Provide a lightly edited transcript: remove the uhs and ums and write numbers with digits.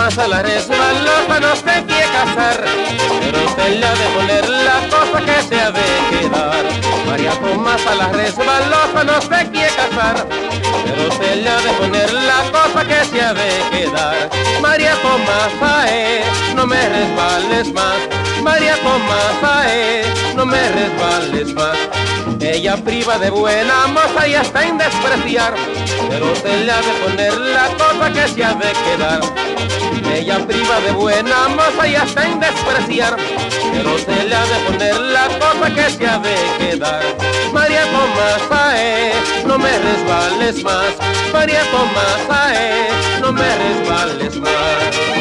Tomás a la resbalosa no se quiere casar, pero usted le ha de poner la cosa que se ha de quedar. María Tomás a la resbalosa no se quiere casar, pero usted le ha de poner la cosa que se ha de quedar. María Tomás, no me resbales más. María Tomás, no me resbales más. Ella priva de buena moza y hasta en despreciar, pero usted le ha de poner la cosa que se ha de quedar. Ella priva de buena moza y hasta en despreciar, pero usted le ha de poner la cosa que se ha de quedar. María Tomás, no me resbales más. María Tomás, no me resbales más.